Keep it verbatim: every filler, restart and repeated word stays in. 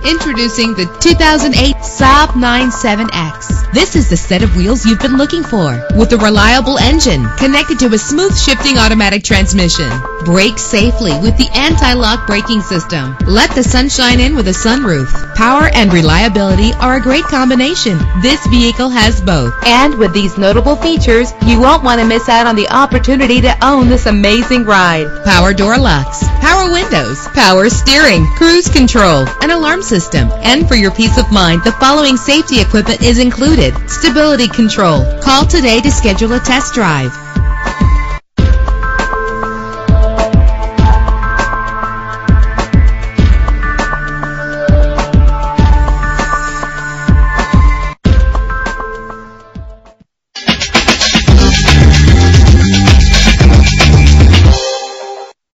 Introducing the two thousand eight Saab nine seven X. This is the set of wheels you've been looking for, with a reliable engine connected to a smooth shifting automatic transmission. Brake safely with the anti-lock braking system. Let the sunshine in with a sunroof. Power and reliability are a great combination. This vehicle has both. And with these notable features, you won't want to miss out on the opportunity to own this amazing ride. Power door locks, power windows, power steering, cruise control, an alarm system. And for your peace of mind, the following safety equipment is included: stability control. Call today to schedule a test drive.